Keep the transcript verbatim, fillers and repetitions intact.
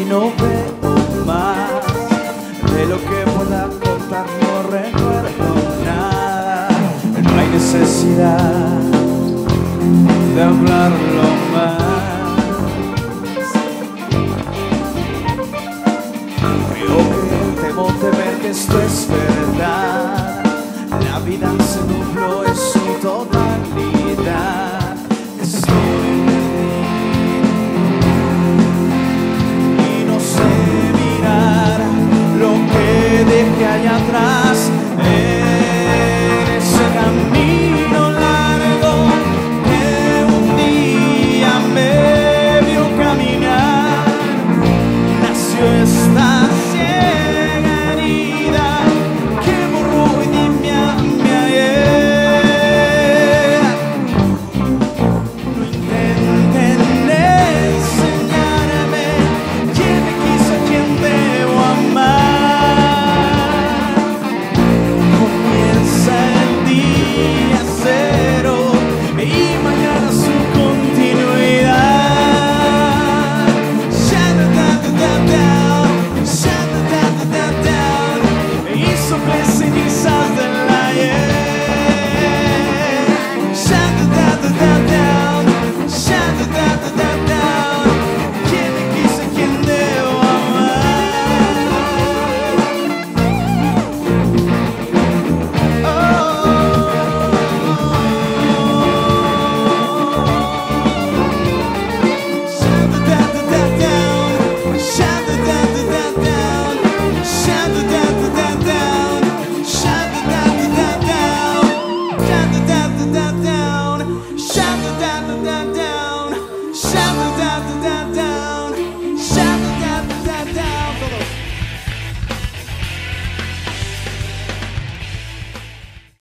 no veo más de lo que pueda contar, no recuerdo nada. No hay necesidad de hablarlo más. Yo que temo temer que esto es verdad, la vida se nubló en su totalidad. Estoy perdido y no sé mirar lo que dejé allá atrás.